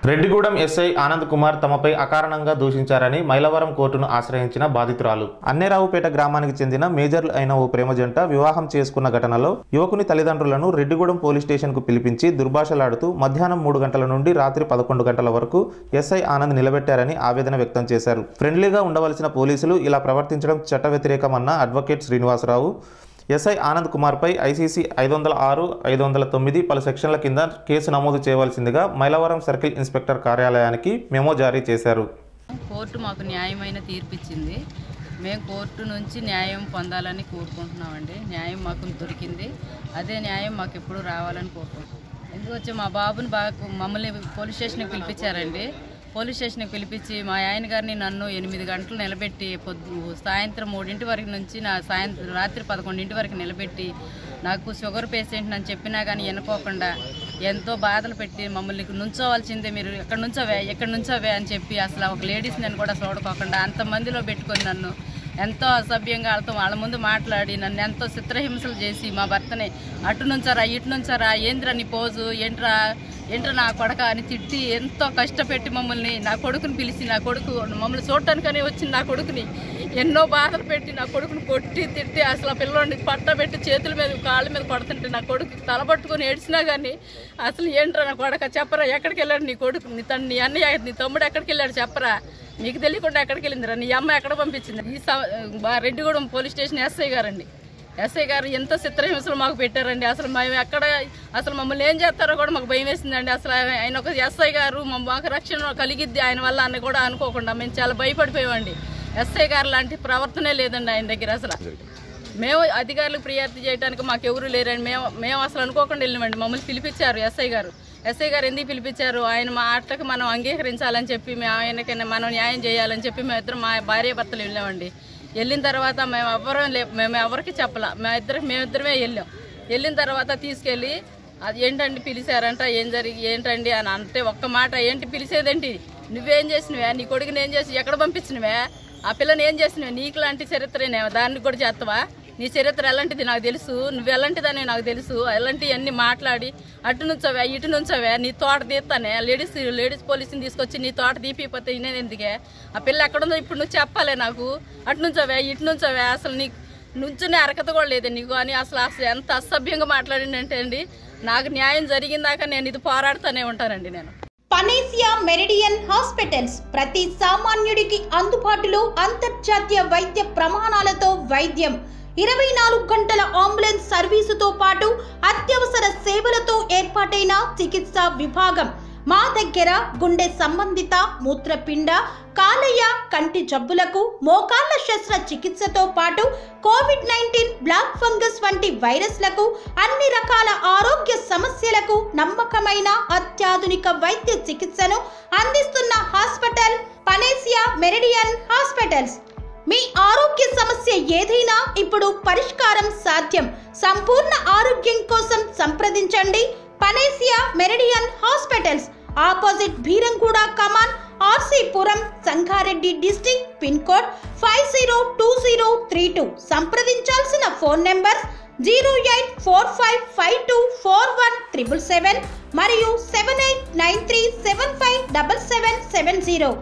Reddigudem SI Anand Kumar తమపై అకారణంగా దూషించారని మైలవరం కోర్టును ఆశ్రయించిన బాధితురాలు. అన్నేరావుపేట గ్రామానికి చెందిన మేజర్లు అయిన ఓ ప్రేమ జంట వివాహం చేసుకున్న ఘటనలో యువకుని తల్లిదండ్రులను రెడ్డిగూడెం పోలీస్ స్టేషన్కు పిలిపించి దుర్భాషలాడుతూ మధ్యాహ్నం 3 గంటల నుండి రాత్రి 11 గంటల వరకు ఎస్ఐ ఆనంద్ నిలబెట్టారని ఆవేదన వ్యక్తం చేశారు. ఫ్రెండ్లీగా ఉండవలసిన పోలీసులు ఇలా ప్రవర్తించడం చట్ట వ్యతిరేకమన్న అడ్వకేట్ శ్రీనివాసరావు ఎస్ఐ ఆనంద్ కుమార్పై ఐసీసీ 506, 509 పలు సెక్షన్ల కింద కేసు నమోదు చేయవలసిందిగా మైలవరం సర్కిల్ ఇన్స్పెక్టర్ కార్యాలయానికి మెమో జారీ చేశారు. కోర్టు మాకు న్యాయమైన తీర్పిచ్చింది. మేము కోర్టు నుంచి న్యాయం పొందాలని కోరుకుంటున్నామండి. న్యాయం మాకు దొరికింది. అదే న్యాయం మాకు ఎప్పుడు రావాలని కోరుకుంటున్నాం. ఎందుకొచ్చి మా బాబుని మమ్మల్ని పోలీస్ స్టేషన్కి పిలిపించారండి. పోలీస్ స్టేషన్కి పిలిపించి మా ఆయన గారిని నన్ను 8 గంటలు నిలబెట్టి సాయంత్రం 3 వరకు నుంచి రాత్రి 11 వరకు నిలబెట్టి నాకు షుగర్ పేషెంట్ అని చెప్పినా కానీ వినుకోకుండా ఎంతో బాధలు పెట్టి మమ్మల్ని నుంచోవాల్సిందే, మీరు ఎక్కడి నుంచోవే అని చెప్పి అసలు ఒక లేడీస్ నేను కూడా చూడకోకుండా అంతమందిలో పెట్టుకొని నన్ను ఎంతో అసభ్యంగా వాళ్ళ ముందు మాట్లాడి నన్ను ఎంతో చిత్రహింసలు చేసి మా భర్తని అటు నుంచారా ఇటు నుంచారా, ఏంద్రా నీ పోజు, ఏంట్రా నా కొడక అని తిట్టి ఎంతో కష్టపెట్టి మమ్మల్ని నా కొడుకుని పిలిచి మమ్మల్ని చూడటానికనే వచ్చిన నా కొడుకుని ఎన్నో బాధలు పెట్టి నా కొడుకుని కొట్టి తిట్టి అసలు ఆ పిల్లోడిని పట్టబెట్టి చేతుల మీద కాళ్ళ మీద కొడుతుంటే నా కొడుకు తలబట్టుకొని ఏడ్చినా కానీ అసలు ఏంట్రా నా కొడక చెప్పరా, ఎక్కడికి వెళ్ళాడు నీ కొడుకు, నీ అన్నయ్య నీ తమ్ముడు ఎక్కడికి వెళ్ళాడు చెప్పరా, నీకు తెలియకుండా ఎక్కడికి వెళ్ళిందిరా, నీ అమ్మ ఎక్కడ పంపించింది. రెడ్డిగూడెం పోలీస్ స్టేషన్ ఎస్ఐ గారు ఎంత చిత్రహింసలు మాకు పెట్టారండి. అసలు మేము అసలు మమ్మల్ని ఏం చేస్తారో కూడా మాకు భయం వేసిందండి. అసలు ఆయన ఒక ఎస్ఐ గారు మాకు రక్షణ కలిగిద్ది ఆయన వల్ల అని కూడా అనుకోకుండా మేము చాలా భయపడిపోయామండి. ఎస్ఐ గారు లాంటి ప్రవర్తనే లేదండి ఆయన దగ్గర. అసలు మేము అధికారులకు ఫిర్యాదు చేయడానికి మాకు ఎవరు లేరండి. మేము అసలు అనుకోకుండా వెళ్ళామండి. మమ్మల్ని పిలిపించారు ఎస్ఐ గారు ఎందుకు పిలిపించారు, ఆయన మా ఆటలకు మనం అంగీకరించాలని చెప్పి ఆయనకైనా మనం న్యాయం చేయాలని చెప్పి మేమిద్దరం మా భార్య భర్తలు వెళ్ళామండి. వెళ్ళిన తర్వాత మేము ఎవరికి చెప్పలా, మేమిద్దరమే వెళ్ళిన తర్వాత తీసుకెళ్ళి అది ఏంటండి పిలిచారంట, ఏంటండి అని అంటే ఒక్క మాట, ఏంటి పిలిచేదేంటి, నువ్వేం చేసినవే, నీ కొడుకుని ఏం చేసి ఎక్కడ పంపించినవే, ఆ పిల్లని ఏం చేసినవే, నీకు లాంటి చరిత్రనే దాన్ని కూడా చేస్తావా, నీ చరిత్ర ఎలాంటిది నాకు తెలుసు, నువ్వు ఎలాంటిదని నాకు తెలుసు, ఎలాంటివన్నీ మాట్లాడి అటు నుంచవే ఇటు నుంచవే నీ తోట తీస్తానే, లేడీస్ పోలీసుని తీసుకొచ్చి నీ తోట తీపిపోతే నేను ఎందుకే, ఆ పిల్ల ఎక్కడుందో ఇప్పుడు నువ్వు చెప్పాలే నాకు, అటు నుంచవే ఇటు నుంచవే, అసలు నీకు నుంచునే అర్హత కూడా లేదు నీకు అని అసలు ఎంత అసభ్యంగా మాట్లాడిందంటే అండి, నాకు న్యాయం జరిగిందాక నేను ఇది పోరాడుతూనే ఉంటానండి. నేను పనేసియా మెరిడియన్ హాస్పిటల్స్ ప్రతి సామాన్యుడికి అందుబాటులో అంతర్జాతీయ వైద్య ప్రమాణాలతో వైద్యం, 24 గంటల అంబులెన్స్ సర్వీసుతో పాటు అత్యవసర సేవలతో ఏర్పాటైన చికిత్సా విభాగం. మా దగ్గర గుండె సంబంధిత, మూత్రపిండ, కాలేయ, కంటి జబ్బులకు, మోకాళ్ల శస్త్రచికిత్సతో పాటు కోవిడ్-19, బ్లాక్ ఫంగస్ వంటి వైరస్లకు, అన్ని రకాల ఆరోగ్య సమస్యలకు నమ్మకమైన అత్యాధునిక వైద్య చికిత్సను అందిస్తున్న హాస్పిటల్ పనేసియా మెరిడియన్ హాస్పిటల్స్. మీ ఆరోగ్య సమస్య ఏదైనా ఇప్పుడు పరిష్కారం సాధ్యం. సంపూర్ణ ఆరోగ్యం కోసం సంప్రదించండి Panacea Meridian hospitals, opposite Bheeramguda Kaman, RC Puram, Sangareddy district, pin code 502032. సంప్రదించాల్సిన ఫోన్ నెంబర్ 0845524177 మరియు 7893757770.